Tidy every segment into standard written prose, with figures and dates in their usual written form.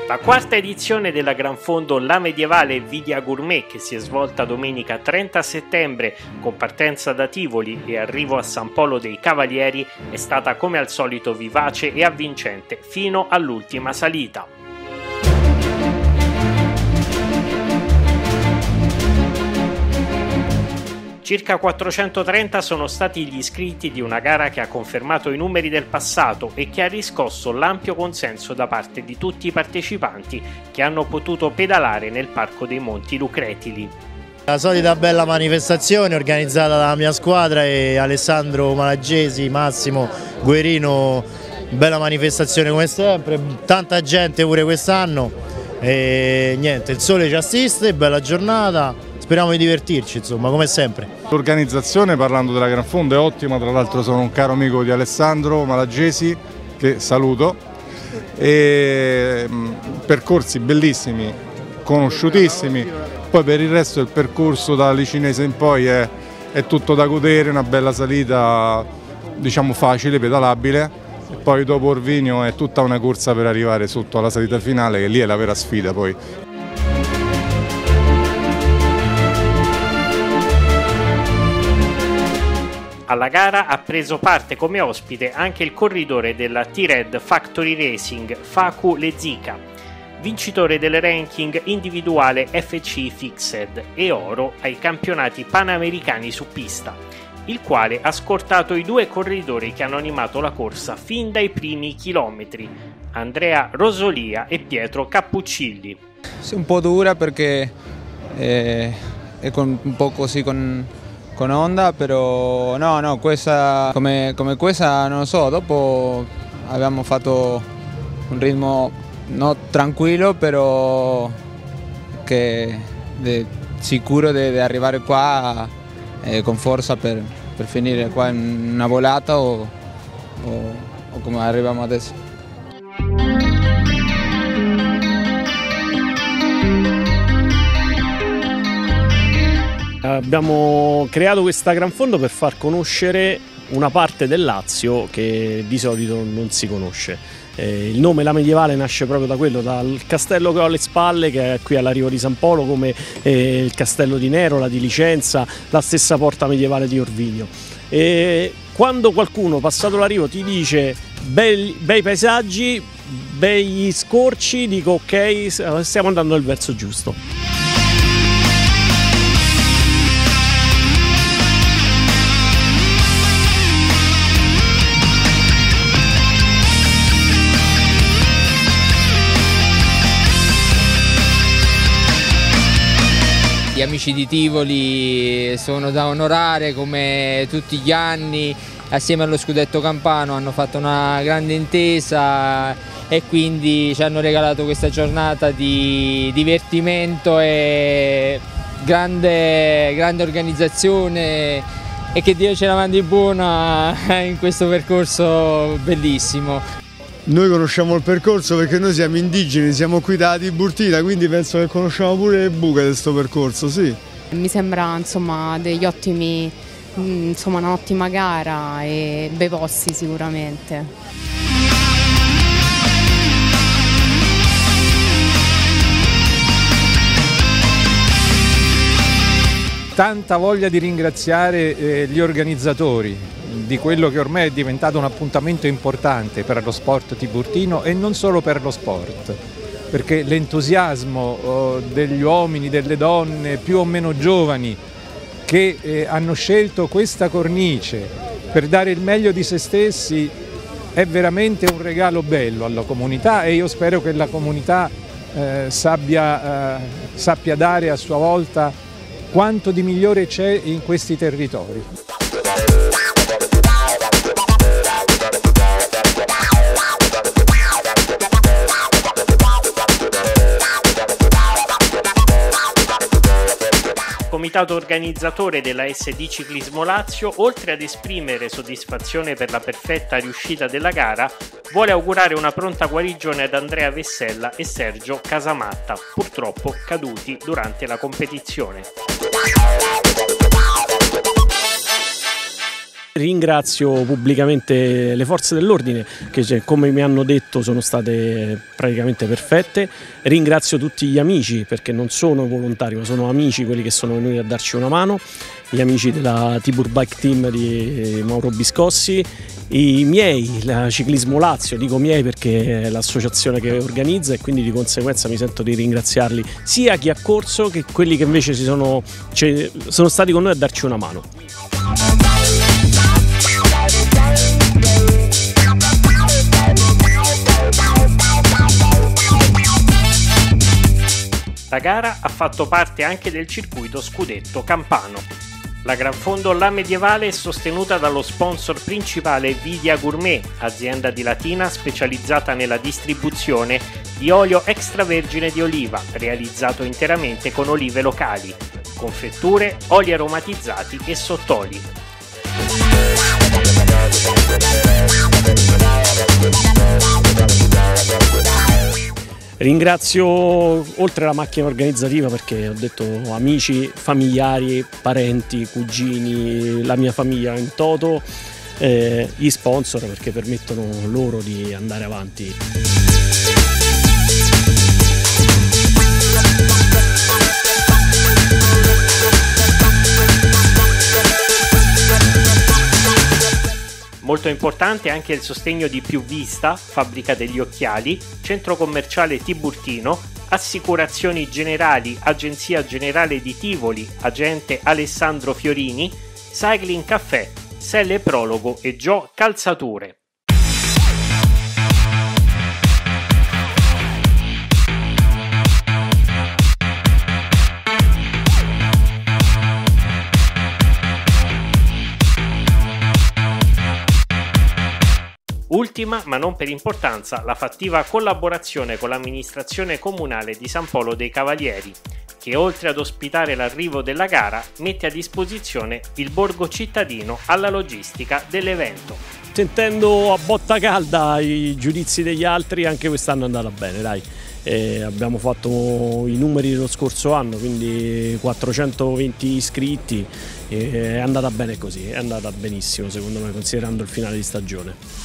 La quarta edizione della Gran Fondo La Medievale Vidia Gourmet, che si è svolta domenica 30 settembre con partenza da Tivoli e arrivo a San Polo dei Cavalieri, è stata come al solito vivace e avvincente fino all'ultima salita. Circa 430 sono stati gli iscritti di una gara che ha confermato i numeri del passato e che ha riscosso l'ampio consenso da parte di tutti i partecipanti che hanno potuto pedalare nel Parco dei Monti Lucretili. La solita bella manifestazione organizzata dalla mia squadra e Alessandro Malaggesi, Massimo Guerino, bella manifestazione come sempre, tanta gente pure quest'anno e niente, il sole ci assiste, bella giornata. Speriamo di divertirci, insomma, come sempre. L'organizzazione, parlando della Gran Fondo, è ottima, tra l'altro sono un caro amico di Alessandro Malaggesi, che saluto, e percorsi bellissimi, conosciutissimi, poi per il resto il percorso da Licinese in poi è tutto da godere, una bella salita, diciamo facile, pedalabile, e poi dopo Orvinio è tutta una corsa per arrivare sotto alla salita finale, che lì è la vera sfida poi. Alla gara ha preso parte come ospite anche il corridore della T-Red Factory Racing, Facu Lezica, vincitore del ranking individuale FC Fixed e oro ai campionati panamericani su pista, il quale ha scortato i due corridori che hanno animato la corsa fin dai primi chilometri, Andrea Rosolia e Pietro Cappuccilli. Sì, un po' dura perché è un po' così con onda, però no, questa come questa non lo so, dopo abbiamo fatto un ritmo non tranquillo, però che sicuro di arrivare qua con forza per finire qua in una volata o come arriviamo adesso. Abbiamo creato questa Gran Fondo per far conoscere una parte del Lazio che di solito non si conosce. Il nome La Medievale nasce proprio da quello, dal castello che ho alle spalle, che è qui all'arrivo di San Polo, come il castello di Nerola, di Licenza, la stessa porta medievale di Orvinio. E quando qualcuno passato l'arrivo ti dice bei paesaggi, bei scorci, dico ok, stiamo andando nel verso giusto. Gli amici di Tivoli sono da onorare come tutti gli anni, assieme allo Scudetto Campano hanno fatto una grande intesa e quindi ci hanno regalato questa giornata di divertimento e grande organizzazione, e che Dio ce la mandi buona in questo percorso bellissimo. Noi conosciamo il percorso perché noi siamo indigeni, siamo qui da Tiburtina, quindi penso che conosciamo pure le buche di questo percorso, sì. Mi sembra insomma degli ottimi, un'ottima gara e bei posti sicuramente. Tanta voglia di ringraziare gli organizzatori di quello che ormai è diventato un appuntamento importante per lo sport tiburtino e non solo per lo sport, perché l'entusiasmo degli uomini, delle donne più o meno giovani che hanno scelto questa cornice per dare il meglio di se stessi è veramente un regalo bello alla comunità, e io spero che la comunità sappia dare a sua volta quanto di migliore c'è in questi territori. Comitato organizzatore della SD Ciclismo Lazio, oltre ad esprimere soddisfazione per la perfetta riuscita della gara, vuole augurare una pronta guarigione ad Andrea Vessella e Sergio Casamatta, purtroppo caduti durante la competizione. Ringrazio pubblicamente le forze dell'ordine che, come mi hanno detto, sono state praticamente perfette. Ringrazio tutti gli amici, perché non sono volontari ma sono amici quelli che sono venuti a darci una mano, gli amici della Tibur Bike Team di Mauro Biscossi, i miei, la Ciclismo Lazio, dico miei perché è l'associazione che organizza e quindi di conseguenza mi sento di ringraziarli, sia chi ha corso che quelli che invece sono stati con noi a darci una mano. La gara ha fatto parte anche del circuito Scudetto Campano. La Gran Fondo La Medievale è sostenuta dallo sponsor principale Vidia Gourmet, azienda di Latina specializzata nella distribuzione di olio extravergine di oliva, realizzato interamente con olive locali, confetture, oli aromatizzati e sottoli. Ringrazio oltre alla macchina organizzativa, perché ho detto amici, familiari, parenti, cugini, la mia famiglia in toto, gli sponsor perché permettono loro di andare avanti. Molto importante anche il sostegno di Più Vista, fabbrica degli occhiali, centro commerciale Tiburtino, Assicurazioni Generali, Agenzia Generale di Tivoli, agente Alessandro Fiorini, Cycling Caffè, Selle Prologo e Gio Calzature. Ultima, ma non per importanza, la fattiva collaborazione con l'amministrazione comunale di San Polo dei Cavalieri, che oltre ad ospitare l'arrivo della gara, mette a disposizione il borgo cittadino alla logistica dell'evento. Sentendo a botta calda i giudizi degli altri, anche quest'anno è andata bene, dai. Abbiamo fatto i numeri dello scorso anno, quindi 420 iscritti, è andata bene così, è andata benissimo secondo me, considerando il finale di stagione.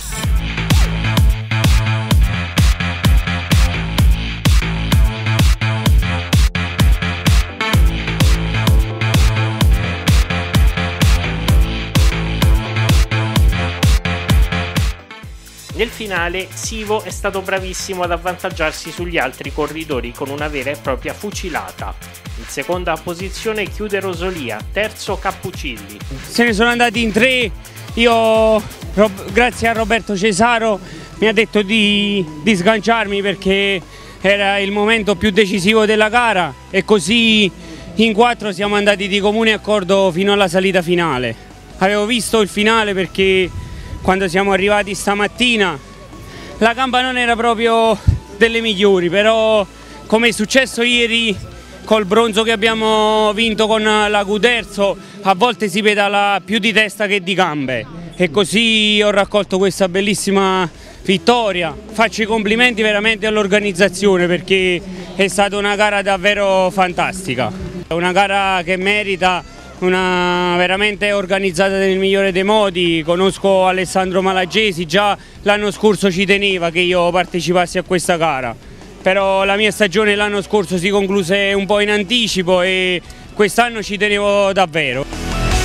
Nel finale Sivo è stato bravissimo ad avvantaggiarsi sugli altri corridori con una vera e propria fucilata. In seconda posizione chiude Rosolia, terzo Cappuccilli. Se ne sono andati in 3, io grazie a Roberto Cesaro mi ha detto di sganciarmi perché era il momento più decisivo della gara e così in 4 siamo andati di comune accordo fino alla salita finale. Avevo visto il finale perché quando siamo arrivati stamattina la gamba non era proprio delle migliori, però come è successo ieri col bronzo che abbiamo vinto con la Q-Terzo, a volte si pedala più di testa che di gambe e così ho raccolto questa bellissima vittoria. Faccio i complimenti veramente all'organizzazione perché è stata una gara davvero fantastica, una gara che merita, una veramente organizzata nel migliore dei modi. Conosco Alessandro Malaggesi, già l'anno scorso ci teneva che io partecipassi a questa gara, però la mia stagione l'anno scorso si concluse un po' in anticipo e quest'anno ci tenevo davvero.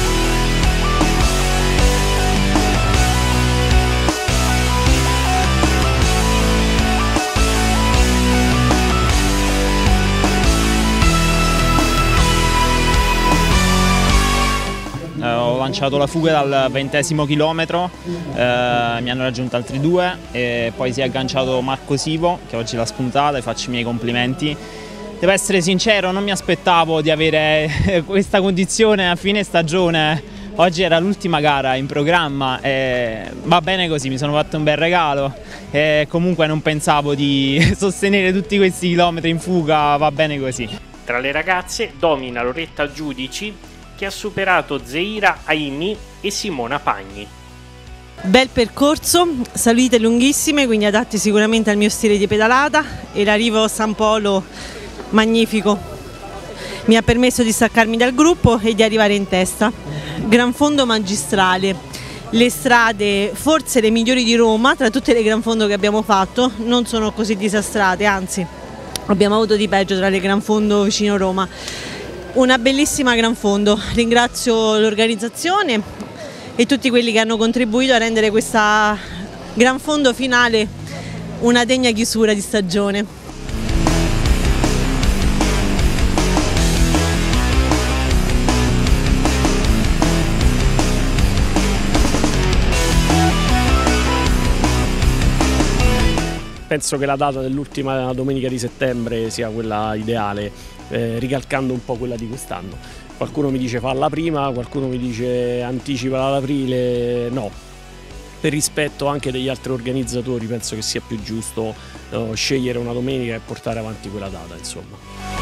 Ho lanciato la fuga dal 20° chilometro, mi hanno raggiunto altri 2 e poi si è agganciato Marco Sivo che oggi l'ha spuntata e faccio i miei complimenti. Devo essere sincero, non mi aspettavo di avere questa condizione a fine stagione, oggi era l'ultima gara in programma e va bene così, mi sono fatto un bel regalo e comunque non pensavo di sostenere tutti questi chilometri in fuga, va bene così. Tra le ragazze domina Loretta Giudici, che ha superato Zeira Aimi e Simona Pagni. Bel percorso, salite lunghissime, quindi adatti sicuramente al mio stile di pedalata e l'arrivo a San Polo magnifico. Mi ha permesso di staccarmi dal gruppo e di arrivare in testa. Gran fondo magistrale. le strade forse le migliori di Roma, tra tutte le gran fondo che abbiamo fatto, non sono così disastrate, anzi abbiamo avuto di peggio tra le gran fondo vicino Roma. Una bellissima gran fondo, ringrazio l'organizzazione e tutti quelli che hanno contribuito a rendere questa gran fondo finale una degna chiusura di stagione. Penso che la data dell'ultima domenica di settembre sia quella ideale, ricalcando un po' quella di quest'anno. Qualcuno mi dice falla prima, qualcuno mi dice anticipala ad aprile, no. Per rispetto anche degli altri organizzatori penso che sia più giusto scegliere una domenica e portare avanti quella data, insomma.